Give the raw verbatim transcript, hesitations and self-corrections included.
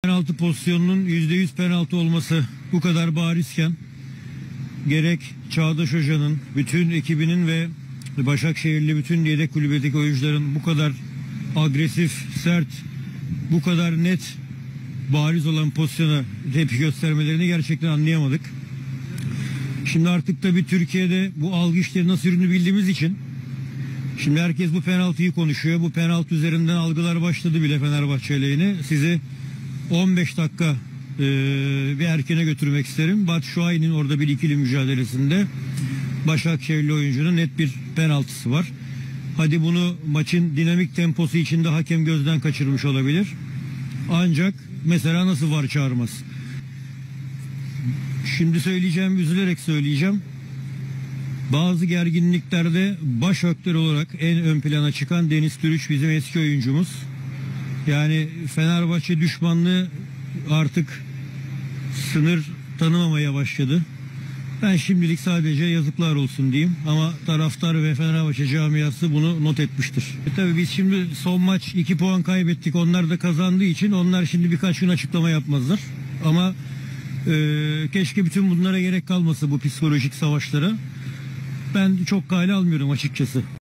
Penaltı pozisyonunun yüzde yüz penaltı olması bu kadar barizken gerek Çağdaş Hoca'nın, bütün ekibinin ve Başakşehirli bütün yedek kulübedeki oyuncuların bu kadar agresif, sert, bu kadar net, bariz olan pozisyona tepki göstermelerini gerçekten anlayamadık. Şimdi artık tabii Türkiye'de bu algı işleri nasıl yürüdüğünü bildiğimiz için şimdi herkes bu penaltıyı konuşuyor. Bu penaltı üzerinden algılar başladı bile Fenerbahçe lehine. Sizi on beş dakika e, bir erkene götürmek isterim. Batu Şuay'ın orada bir ikili mücadelesinde Başakşehirli oyuncunun net bir penaltısı var. Hadi bunu maçın dinamik temposu içinde hakem gözden kaçırmış olabilir. Ancak mesela nasıl var çağırmaz? Şimdi söyleyeceğim, üzülerek söyleyeceğim. Bazı gerginliklerde baş aktör olarak en ön plana çıkan Deniz Türüç bizim eski oyuncumuz. Yani Fenerbahçe düşmanlığı artık sınır tanımamaya başladı. Ben şimdilik sadece yazıklar olsun diyeyim ama taraftar ve Fenerbahçe camiası bunu not etmiştir. E tabii biz şimdi son maç iki puan kaybettik. Onlar da kazandığı için onlar şimdi birkaç gün açıklama yapmazlar. Ama e, keşke bütün bunlara gerek kalmasa, bu psikolojik savaşlara. Ben çok kale almıyorum açıkçası.